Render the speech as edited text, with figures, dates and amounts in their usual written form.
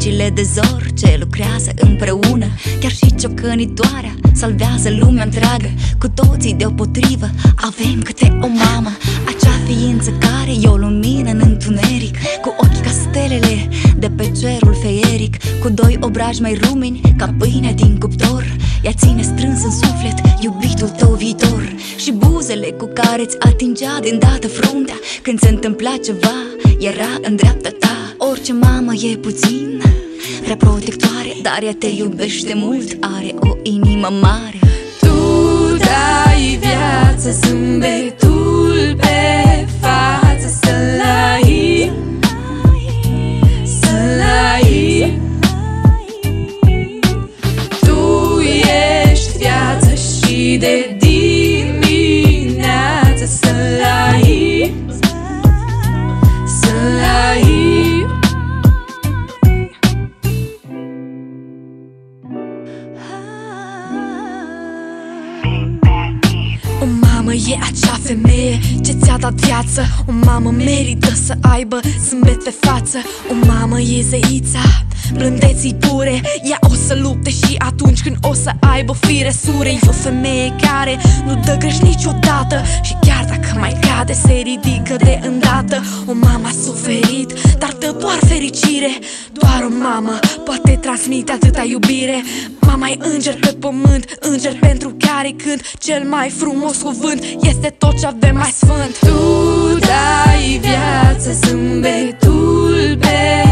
mășile de zor ce lucrează împreună. Chiar și ciocănitoarea salvează lumea întreagă. Cu toții deopotrivă avem câte o mamă, acea ființă care e o lumină în întuneric, cu ochi ca stelele de pe cerul feieric, cu doi obraji mai rumeni ca pâinea din cuptor. Ea ține strâns în suflet iubitul tău viitor și buzele cu care ți atingea de îndată fruntea când se întâmpla ceva, era în dreapta ta. Orice mamă e puțin prea protectoare, dar ea te iubește mult, are o inimă mare. Tu dai viață, zâmbetul pe față, să-l ai, să-l ai. Tu ești viață și de dimineață, să-l ai, să-l ai. O mamă e acea femeie ce ți-a dat viață. O mamă merită să aibă zâmbet pe față. O mamă e zeița blândeții pure. Ea o să lupte și atunci când o să aibă fire sure. E o femeie care nu dă greș niciodată și chiar dacă mai cade se ridică de îndată. O mamă a suferit, dar dă doar fericire. Doar o mamă poate transmite atâta iubire. Mama e înger pe pământ, înger pentru care cânt. Cel mai frumos cuvânt este tot ce avem mai sfânt. Tu dai viață, zâmbetul pe